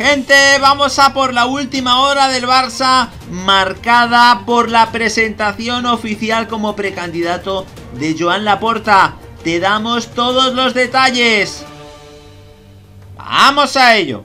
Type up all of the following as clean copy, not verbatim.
Gente, vamos a por la última hora del Barça, marcada por la presentación oficial como precandidato de Joan Laporta. Te damos todos los detalles. ¡Vamos a ello!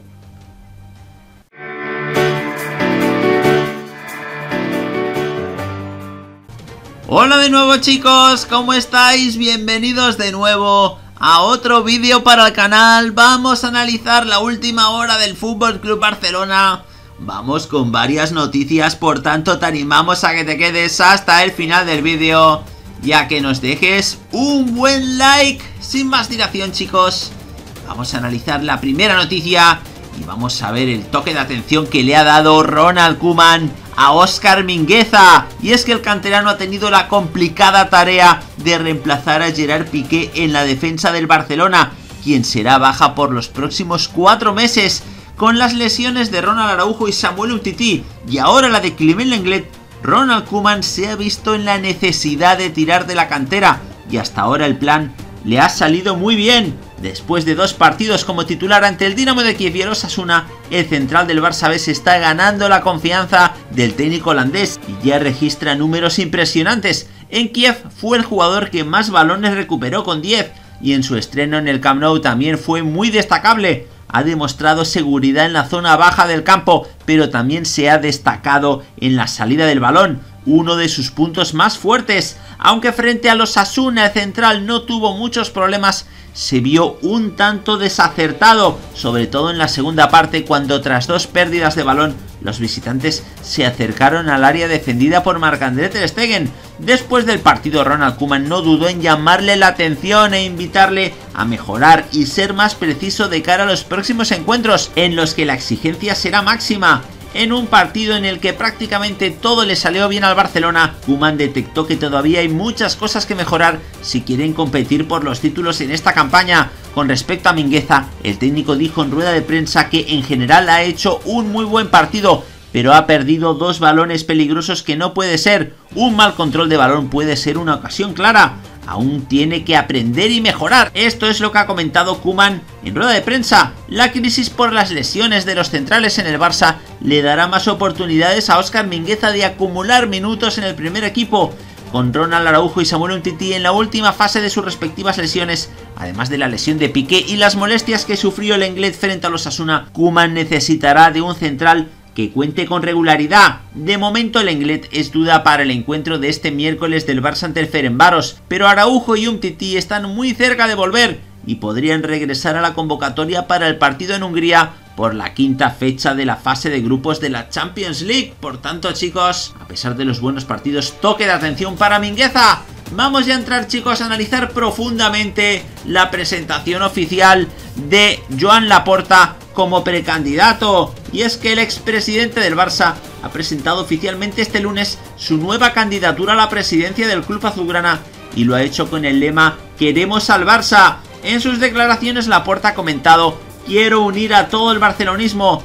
Hola de nuevo, chicos, ¿cómo estáis? Bienvenidos de nuevo a otro vídeo para el canal. Vamos a analizar la última hora del FC Barcelona. Vamos con varias noticias, por tanto te animamos a que te quedes hasta el final del vídeo y a que nos dejes un buen like. Sin más dilación, chicos, vamos a analizar la primera noticia y vamos a ver el toque de atención que le ha dado Ronald Koeman a Óscar Mingueza. Y es que el canterano ha tenido la complicada tarea de reemplazar a Gerard Piqué en la defensa del Barcelona, quien será baja por los próximos 4 meses. Con las lesiones de Ronald Araujo y Samuel Umtiti y ahora la de Clement Lenglet, Ronald Koeman se ha visto en la necesidad de tirar de la cantera y hasta ahora el plan le ha salido muy bien. Después de 2 partidos como titular ante el Dinamo de Kiev y el Osasuna, el central del Barça B se está ganando la confianza del técnico holandés y ya registra números impresionantes. En Kiev fue el jugador que más balones recuperó con 10 y en su estreno en el Camp Nou también fue muy destacable. Ha demostrado seguridad en la zona baja del campo, pero también se ha destacado en la salida del balón, uno de sus puntos más fuertes. Aunque frente a los Osasuna el central no tuvo muchos problemas, se vio un tanto desacertado, sobre todo en la segunda parte, cuando tras 2 pérdidas de balón los visitantes se acercaron al área defendida por Marc-André ter Stegen. Después del partido, Ronald Koeman no dudó en llamarle la atención e invitarle a mejorar y ser más preciso de cara a los próximos encuentros, en los que la exigencia será máxima. En un partido en el que prácticamente todo le salió bien al Barcelona, Koeman detectó que todavía hay muchas cosas que mejorar si quieren competir por los títulos en esta campaña. Con respecto a Mingueza, el técnico dijo en rueda de prensa que en general ha hecho un muy buen partido, pero ha perdido 2 balones peligrosos que no puede ser. Un mal control de balón puede ser una ocasión clara. Aún tiene que aprender y mejorar. Esto es lo que ha comentado Koeman en rueda de prensa. La crisis por las lesiones de los centrales en el Barça le dará más oportunidades a Óscar Mingueza de acumular minutos en el primer equipo. Con Ronald Araujo y Samuel Umtiti en la última fase de sus respectivas lesiones, además de la lesión de Piqué y las molestias que sufrió el Lenglet frente a los Osasuna, Koeman necesitará de un central que cuente con regularidad. De momento el Lenglet es duda para el encuentro de este miércoles del Barça ante el Ferencváros, pero Araujo y Umtiti están muy cerca de volver y podrían regresar a la convocatoria para el partido en Hungría por la 5ª fecha de la fase de grupos de la Champions League. Por tanto, chicos, a pesar de los buenos partidos, toque de atención para Mingueza. Vamos ya a entrar, chicos, a analizar profundamente la presentación oficial de Joan Laporta como precandidato. Y es que el expresidente del Barça ha presentado oficialmente este lunes su nueva candidatura a la presidencia del club azulgrana y lo ha hecho con el lema "Queremos al Barça". En sus declaraciones Laporta ha comentado: "Quiero unir a todo el barcelonismo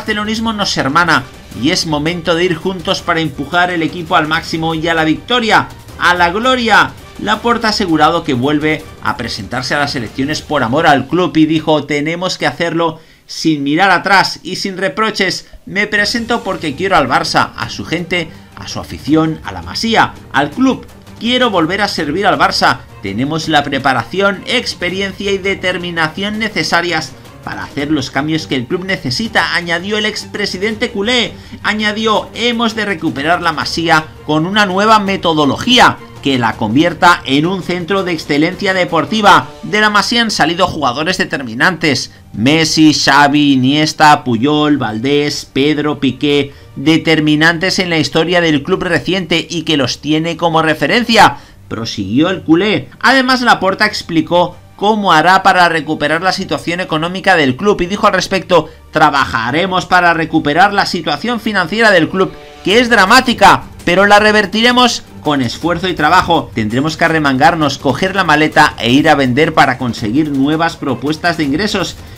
nos hermana y es momento de ir juntos para empujar el equipo al máximo y a la victoria, a la gloria". Laporta ha asegurado que vuelve a presentarse a las elecciones por amor al club y dijo: "Tenemos que hacerlo sin mirar atrás y sin reproches. Me presento porque quiero al Barça, a su gente, a su afición, a la Masía, al club. Quiero volver a servir al Barça. Tenemos la preparación, experiencia y determinación necesarias para hacer los cambios que el club necesita", añadió el expresidente culé. Añadió: "Hemos de recuperar la Masía con una nueva metodología que la convierta en un centro de excelencia deportiva. De la Masía han salido jugadores determinantes: Messi, Xavi, Iniesta, Puyol, Valdés, Pedro, Piqué, determinantes en la historia del club reciente y que los tiene como referencia", prosiguió el culé. Además, Laporta explicó cómo hará para recuperar la situación económica del club y dijo al respecto: "Trabajaremos para recuperar la situación financiera del club, que es dramática, pero la revertiremos con esfuerzo y trabajo. Tendremos que arremangarnos, coger la maleta e ir a vender para conseguir nuevas propuestas de ingresos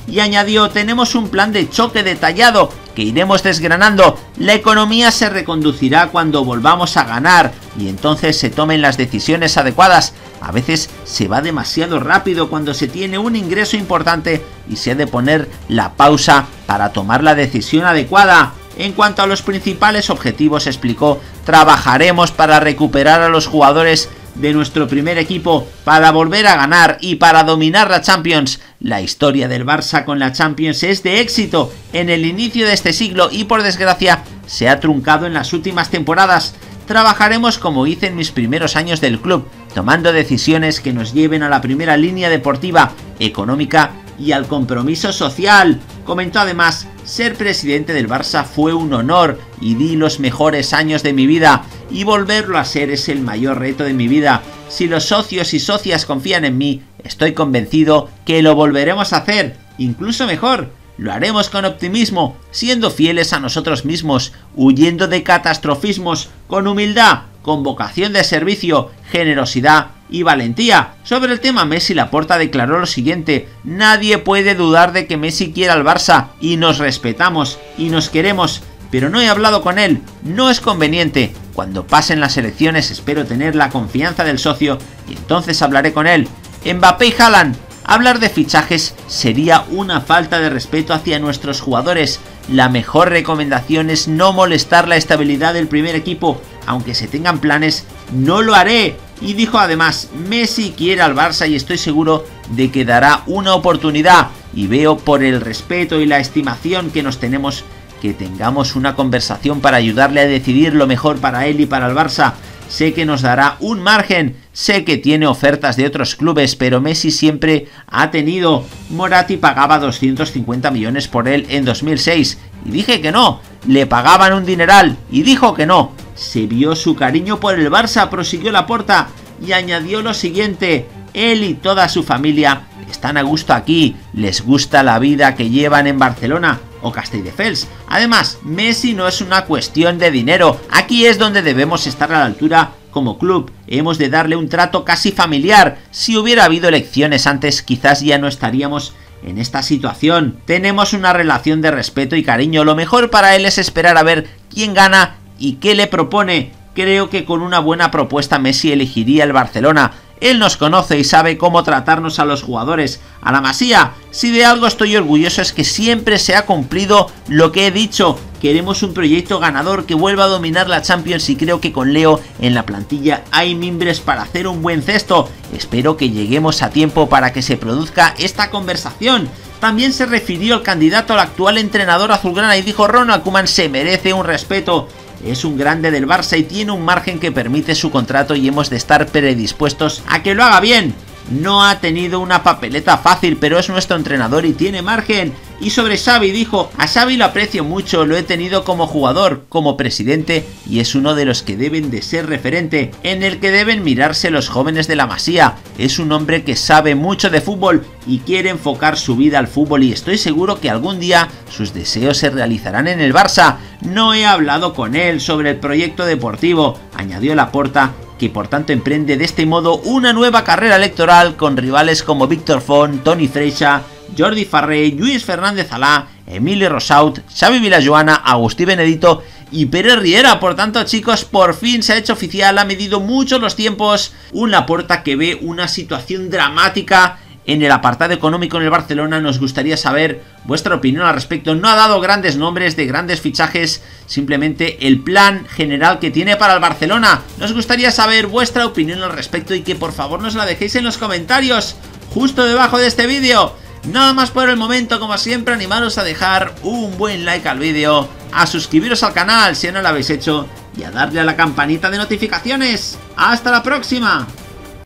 y añadió: tenemos un plan de choque detallado que iremos desgranando. La economía se reconducirá cuando volvamos a ganar y entonces se tomen las decisiones adecuadas. A veces se va demasiado rápido cuando se tiene un ingreso importante y se ha de poner la pausa para tomar la decisión adecuada. En cuanto a los principales objetivos, explicó: trabajaremos para recuperar a los jugadores de nuestro primer equipo, para volver a ganar y para dominar la Champions. La historia del Barça con la Champions es de éxito en el inicio de este siglo y por desgracia se ha truncado en las últimas temporadas. Trabajaremos como hice en mis primeros años del club, tomando decisiones que nos lleven a la primera línea deportiva, económica y al compromiso social. Comentó además: ser presidente del Barça fue un honor y di los mejores años de mi vida, y volverlo a ser es el mayor reto de mi vida. Si los socios y socias confían en mí, estoy convencido que lo volveremos a hacer, incluso mejor. Lo haremos con optimismo, siendo fieles a nosotros mismos, huyendo de catastrofismos, con humildad, con vocación de servicio, generosidad y valentía. Sobre el tema Messi, Laporta declaró lo siguiente: nadie puede dudar de que Messi quiera al Barça y nos respetamos y nos queremos, pero no he hablado con él, no es conveniente. Cuando pasen las elecciones espero tener la confianza del socio y entonces hablaré con él. Mbappé y Haaland. Hablar de fichajes sería una falta de respeto hacia nuestros jugadores. La mejor recomendación es no molestar la estabilidad del primer equipo. Aunque se tengan planes, no lo haré. Y dijo además: Messi quiere al Barça y estoy seguro de que dará una oportunidad. Y veo, por el respeto y la estimación que nos tenemos, que tengamos una conversación para ayudarle a decidir lo mejor para él y para el Barça. Sé que nos dará un margen, sé que tiene ofertas de otros clubes, pero Messi siempre ha tenido. Moratti pagaba 250 millones por él en 2006 y dije que no, le pagaban un dineral y dijo que no. Se vio su cariño por el Barça, prosiguió Laporta, y añadió lo siguiente: él y toda su familia están a gusto aquí, les gusta la vida que llevan en Barcelona o Castelldefels. Además, Messi no es una cuestión de dinero, aquí es donde debemos estar a la altura como club, hemos de darle un trato casi familiar. Si hubiera habido elecciones antes, quizás ya no estaríamos en esta situación. Tenemos una relación de respeto y cariño, lo mejor para él es esperar a ver quién gana y qué le propone. Creo que con una buena propuesta Messi elegiría el Barcelona. Él nos conoce y sabe cómo tratarnos a los jugadores. A la Masía, si de algo estoy orgulloso es que siempre se ha cumplido lo que he dicho. Queremos un proyecto ganador que vuelva a dominar la Champions y creo que con Leo en la plantilla hay mimbres para hacer un buen cesto. Espero que lleguemos a tiempo para que se produzca esta conversación. También se refirió al candidato al actual entrenador azulgrana y dijo: Ronald Koeman se merece un respeto. Es un grande del Barça y tiene un margen que permite su contrato y hemos de estar predispuestos a que lo haga bien. No ha tenido una papeleta fácil, pero es nuestro entrenador y tiene margen. Y sobre Xavi dijo: a Xavi lo aprecio mucho, lo he tenido como jugador, como presidente y es uno de los que deben de ser referente, en el que deben mirarse los jóvenes de la Masía. Es un hombre que sabe mucho de fútbol y quiere enfocar su vida al fútbol y estoy seguro que algún día sus deseos se realizarán en el Barça. No he hablado con él sobre el proyecto deportivo, añadió Laporta, que por tanto emprende de este modo una nueva carrera electoral con rivales como Víctor Font, Toni Freixa, Jordi Farré, Lluís Fernández Alá, Emili Rosaut, Xavi Vilajoana, Agustí Benedito y Pere Riera. Por tanto, chicos, por fin se ha hecho oficial, ha medido mucho los tiempos. Un Laporta que ve una situación dramática en el apartado económico en el Barcelona. Nos gustaría saber vuestra opinión al respecto. No ha dado grandes nombres de grandes fichajes, simplemente el plan general que tiene para el Barcelona. Nos gustaría saber vuestra opinión al respecto y que por favor nos la dejéis en los comentarios justo debajo de este vídeo. Nada más por el momento, como siempre, animaros a dejar un buen like al vídeo, a suscribiros al canal si no lo habéis hecho y a darle a la campanita de notificaciones. ¡Hasta la próxima!